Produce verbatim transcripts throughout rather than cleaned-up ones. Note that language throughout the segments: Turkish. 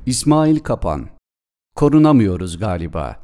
İsmail Kapan. Korunamıyoruz galiba.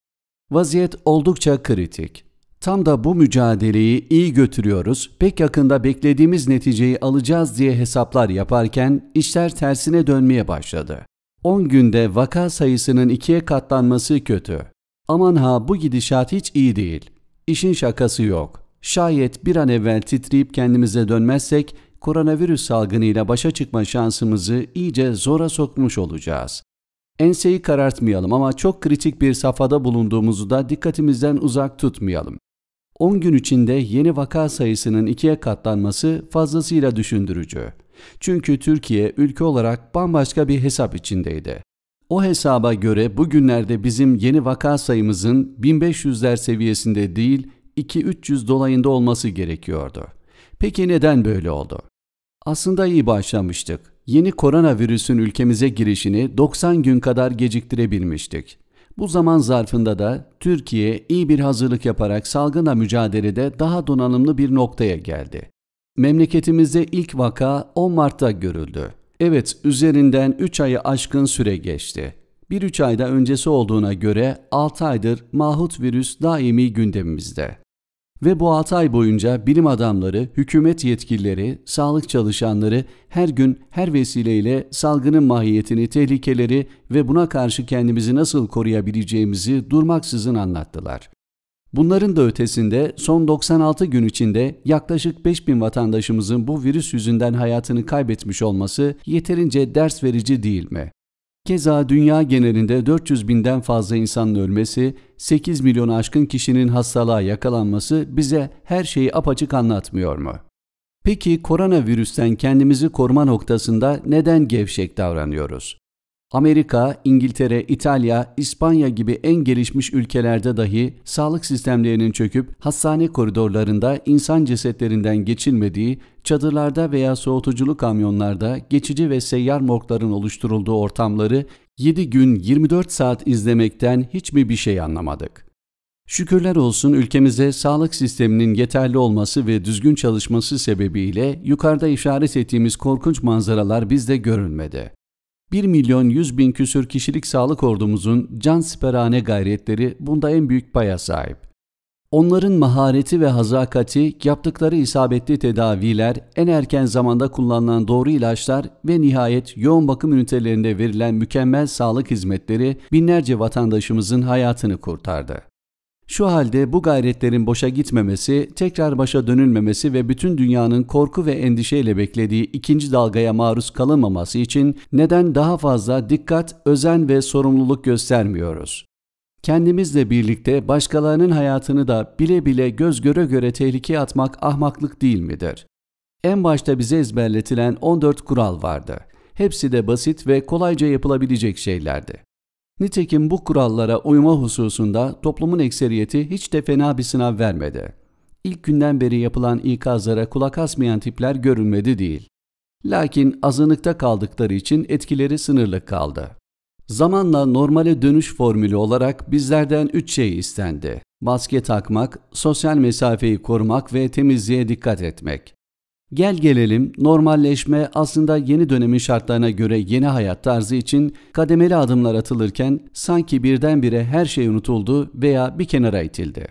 Vaziyet oldukça kritik. Tam da bu mücadeleyi iyi götürüyoruz, pek yakında beklediğimiz neticeyi alacağız diye hesaplar yaparken işler tersine dönmeye başladı. on günde vaka sayısının ikiye katlanması kötü. Aman ha, bu gidişat hiç iyi değil. İşin şakası yok. Şayet bir an evvel titreyip kendimize dönmezsek, koronavirüs salgınıyla başa çıkma şansımızı iyice zora sokmuş olacağız. Enseyi karartmayalım ama çok kritik bir safhada bulunduğumuzu da dikkatimizden uzak tutmayalım. on gün içinde yeni vaka sayısının ikiye katlanması fazlasıyla düşündürücü. Çünkü Türkiye ülke olarak bambaşka bir hesap içindeydi. O hesaba göre bugünlerde bizim yeni vaka sayımızın bin beş yüzler seviyesinde değil iki bin üç yüz dolayında olması gerekiyordu. Peki neden böyle oldu? Aslında iyi başlamıştık. Yeni koronavirüsün ülkemize girişini doksan gün kadar geciktirebilmiştik. Bu zaman zarfında da Türkiye iyi bir hazırlık yaparak salgınla mücadelede daha donanımlı bir noktaya geldi. Memleketimizde ilk vaka on Mart'ta görüldü. Evet, üzerinden üç ayı aşkın süre geçti. bir üç ayda öncesi olduğuna göre altı aydır mahut virüs daimi gündemimizde. Ve bu altı ay boyunca bilim adamları, hükümet yetkilileri, sağlık çalışanları her gün her vesileyle salgının mahiyetini, tehlikeleri ve buna karşı kendimizi nasıl koruyabileceğimizi durmaksızın anlattılar. Bunların da ötesinde son doksan altı gün içinde yaklaşık beş bin vatandaşımızın bu virüs yüzünden hayatını kaybetmiş olması yeterince ders verici değil mi? Keza dünya genelinde dört yüz binden fazla insanın ölmesi, sekiz milyon aşkın kişinin hastalığa yakalanması bize her şeyi apaçık anlatmıyor mu? Peki koronavirüsten kendimizi koruma noktasında neden gevşek davranıyoruz? Amerika, İngiltere, İtalya, İspanya gibi en gelişmiş ülkelerde dahi sağlık sistemlerinin çöküp hastane koridorlarında insan cesetlerinden geçilmediği, çadırlarda veya soğutuculu kamyonlarda geçici ve seyyar morgların oluşturulduğu ortamları yedi gün yirmi dört saat izlemekten hiç mi bir şey anlamadık? Şükürler olsun ülkemizde sağlık sisteminin yeterli olması ve düzgün çalışması sebebiyle yukarıda işaret ettiğimiz korkunç manzaralar bizde görülmedi. bir milyon yüz bin küsür kişilik sağlık ordumuzun cansiperane gayretleri bunda en büyük paya sahip. Onların mahareti ve hazakati, yaptıkları isabetli tedaviler, en erken zamanda kullanılan doğru ilaçlar ve nihayet yoğun bakım ünitelerinde verilen mükemmel sağlık hizmetleri binlerce vatandaşımızın hayatını kurtardı. Şu halde bu gayretlerin boşa gitmemesi, tekrar başa dönülmemesi ve bütün dünyanın korku ve endişeyle beklediği ikinci dalgaya maruz kalınmaması için neden daha fazla dikkat, özen ve sorumluluk göstermiyoruz? Kendimizle birlikte başkalarının hayatını da bile bile göz göre göre tehlikeye atmak ahmaklık değil midir? En başta bize ezberletilen on dört kural vardı. Hepsi de basit ve kolayca yapılabilecek şeylerdi. Nitekim bu kurallara uyma hususunda toplumun ekseriyeti hiç de fena bir sınav vermedi. İlk günden beri yapılan ikazlara kulak asmayan tipler görülmedi değil. Lakin azınlıkta kaldıkları için etkileri sınırlı kaldı. Zamanla normale dönüş formülü olarak bizlerden üç şey istendi: maske takmak, sosyal mesafeyi korumak ve temizliğe dikkat etmek. Gel gelelim, normalleşme aslında yeni dönemin şartlarına göre yeni hayat tarzı için kademeli adımlar atılırken sanki birdenbire her şey unutuldu veya bir kenara itildi.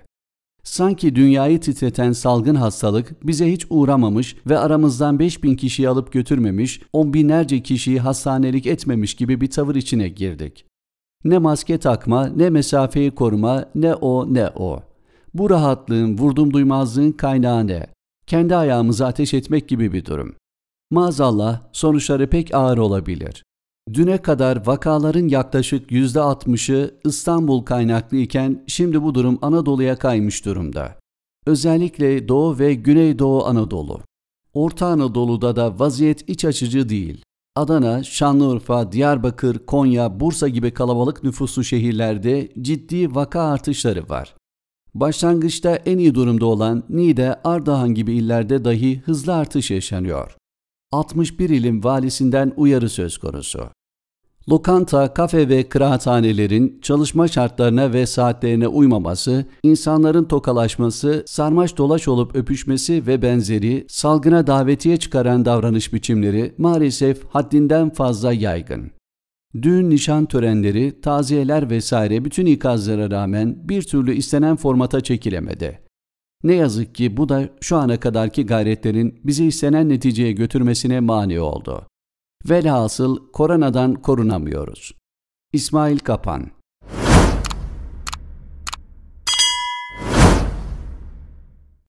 Sanki dünyayı titreten salgın hastalık bize hiç uğramamış ve aramızdan beş bin kişiyi alıp götürmemiş, on binlerce kişiyi hastanelik etmemiş gibi bir tavır içine girdik. Ne maske takma, ne mesafeyi koruma, ne o ne o. Bu rahatlığın, vurdum duymazlığın kaynağı ne? Kendi ayağımıza ateş etmek gibi bir durum. Maazallah sonuçları pek ağır olabilir. Düne kadar vakaların yaklaşık yüzde altmışı İstanbul kaynaklı iken şimdi bu durum Anadolu'ya kaymış durumda. Özellikle Doğu ve Güneydoğu Anadolu. Orta Anadolu'da da vaziyet iç açıcı değil. Adana, Şanlıurfa, Diyarbakır, Konya, Bursa gibi kalabalık nüfuslu şehirlerde ciddi vaka artışları var. Başlangıçta en iyi durumda olan Niğde, Ardahan gibi illerde dahi hızlı artış yaşanıyor. altmış bir ilin valisinden uyarı söz konusu. Lokanta, kafe ve kıraathanelerin çalışma şartlarına ve saatlerine uymaması, insanların tokalaşması, sarmaş dolaş olup öpüşmesi ve benzeri salgına davetiye çıkaran davranış biçimleri maalesef haddinden fazla yaygın. Düğün nişan törenleri, taziyeler vesaire bütün ikazlara rağmen bir türlü istenen formata çekilemedi. Ne yazık ki bu da şu ana kadarki gayretlerin bizi istenen neticeye götürmesine mani oldu. Velhasıl koronadan korunamıyoruz. İsmail Kapan.